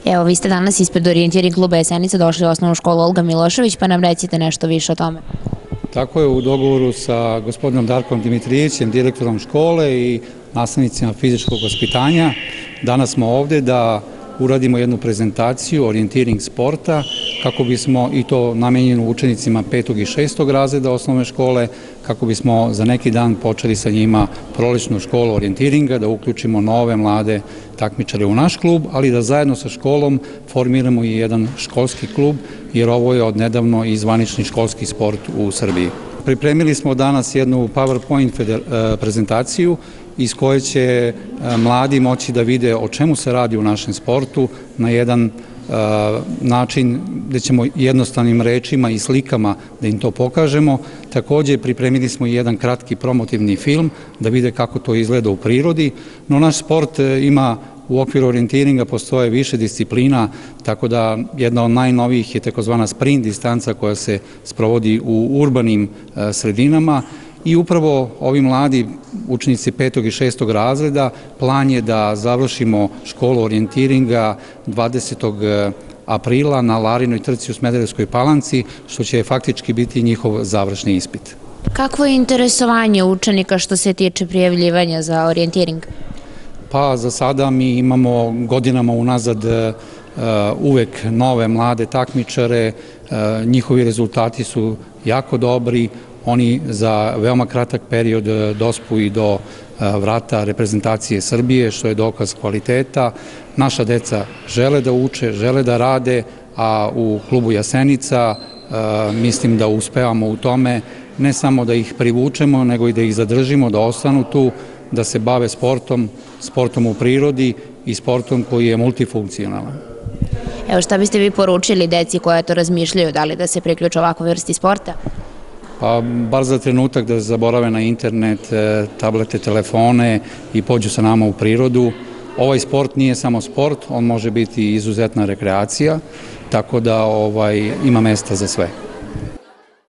Evo, vi ste danas ispred orijentiring kluba Jasenica došli u osnovnu školu Olga Milošević, pa nam recite nešto više o tome. Tako je, u dogovoru sa gospodinom Darkom Dimitrijevićem, direktorom škole i nastavnicima fizičkog vaspitanja. Danas smo ovde da uradimo jednu prezentaciju orijentiring sporta kako bismo, i to namenjeno učenicima 5. i 6. razreda osnovne škole, kako bismo za neki dan počeli sa njima prolećnu školu orijentiringa, da uključimo nove mlade takmičare u naš klub, ali da zajedno sa školom formiramo i jedan školski klub, jer ovo je odnedavno i zvanični školski sport u Srbiji. Pripremili smo danas jednu PowerPoint prezentaciju iz koje će mladi moći da vide o čemu se radi u našem sportu na jedan način gde ćemo jednostavnim rečima i slikama da im to pokažemo. Takođe pripremili smo i jedan kratki promotivni film da vide kako to izgleda u prirodi, no naš sport ima u okviru orijentiringa postoje više disciplina, tako da jedna od najnovijih je takozvana sprint distanca koja se sprovodi u urbanim sredinama i upravo ovi mladi učenici 5. i 6. razreda plan je da završimo školu orijentiringa 20. aprila na Larinoj trci u Smederevskoj Palanci, što će faktički biti njihov završni ispit. Kakvo je interesovanje učenika što se tiče prijavljivanja za orijentiring? Pa za sada mi imamo godinama unazad uvek nove mlade takmičare, njihovi rezultati su jako dobri, oni za veoma kratak period dospu i do vrata reprezentacije Srbije, što je dokaz kvaliteta. Naša deca žele da uče, žele da rade, a u klubu Jasenica mislim da uspevamo u tome, ne samo da ih privučemo, nego i da ih zadržimo, da ostanu tu, da se bave sportom, sportom u prirodi i sportom koji je multifunkcionalan. Evo, šta biste vi poručili deci koja to razmišljaju, da li da se priključe ovakvoj vrsti sporta? Pa, bar za trenutak da zaborave na internet, tablete, telefone i pođu sa nama u prirodu. Ovaj sport nije samo sport, on može biti izuzetna rekreacija, tako da ima mesta za sve.